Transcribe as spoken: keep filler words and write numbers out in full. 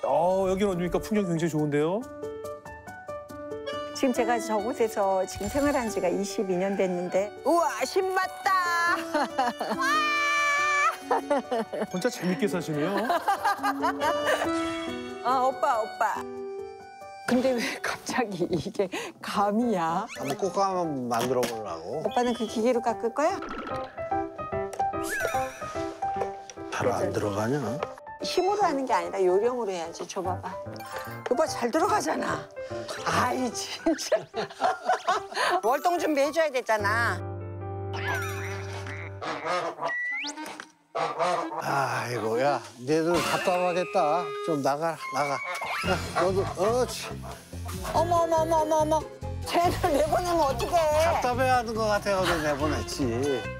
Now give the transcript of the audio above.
어, 여기는 어디입니까? 풍경 굉장히 좋은데요? 지금 제가 저곳에서 지금 생활한 지가 이십이 년 됐는데 우와 신맛다. 혼자 재밌게 사시네요. 아 오빠 오빠. 근데 왜 갑자기 이게 감이야? 한번 꽃감 한번 만들어 보려고. 오빠는 그 기계로 깎을 거야? 잘 안 들어가냐? 힘으로 하는 게 아니라 요령으로 해야지. 줘봐봐. 오빠 잘 들어가잖아. 아이 진짜. 월동 준비해줘야 되잖아. 아이고, 야, 너희들 답답하겠다. 좀 나가, 나가. 야, 너도, 그렇지. 어머 어머 어머 어머 어머. 쟤를 내보내면 어떡해. 답답해하는 것 같아서 내보냈지.